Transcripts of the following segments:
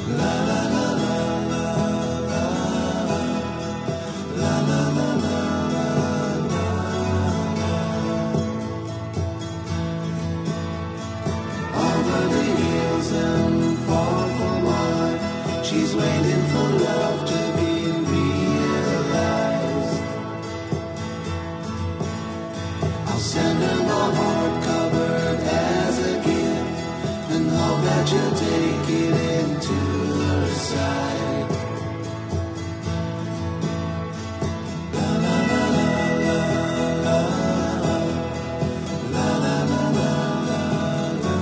She's waiting for love to be realized. I'll send her my heart covered as a gift, and hope that you'll take it into her side. La la la la la la la la la la la.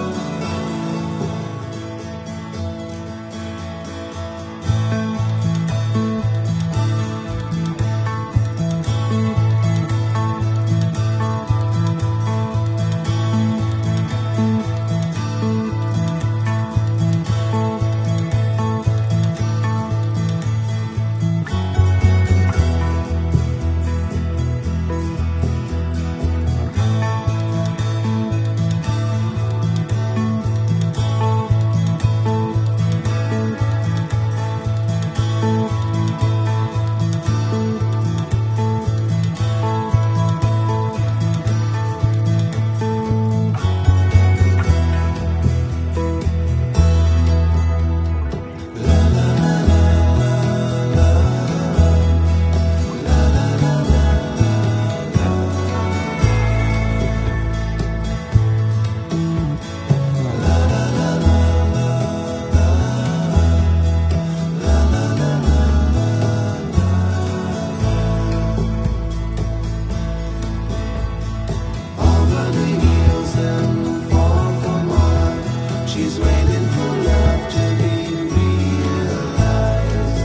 She's waiting for love to be realized.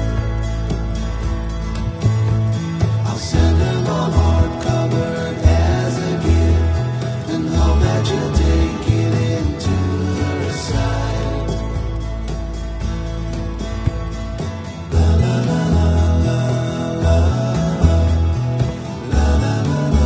I'll send her my heart covered as a gift, and hope that you'll take it into her side. La la la la la la la la la la.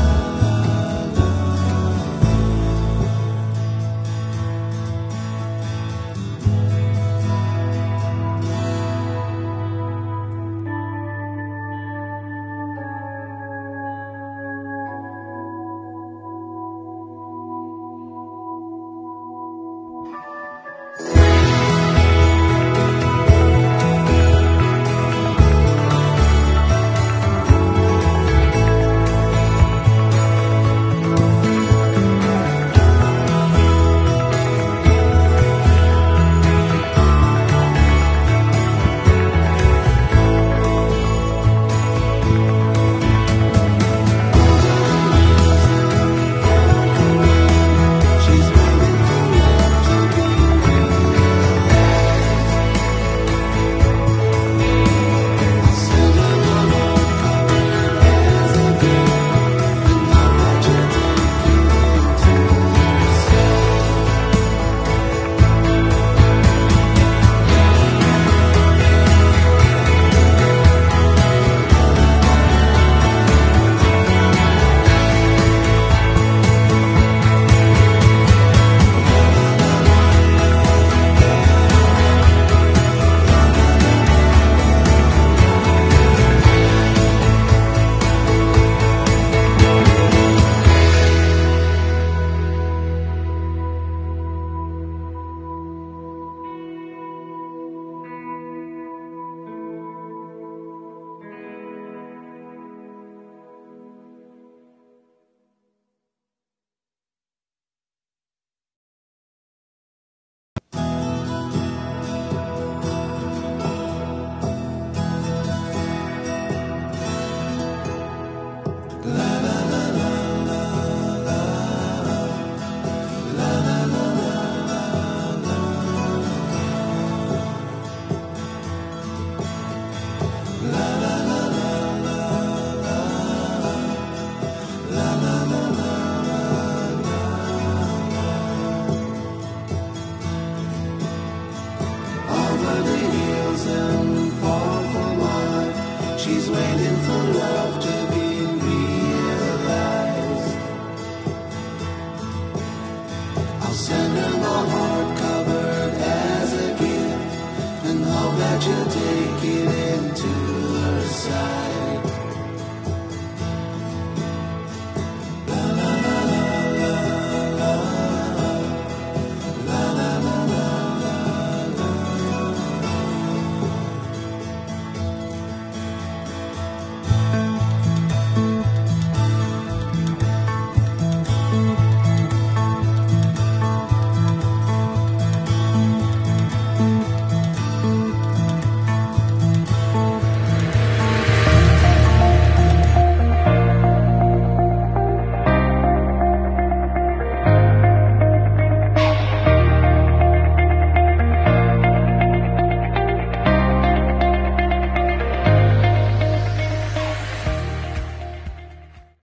She's waiting for love.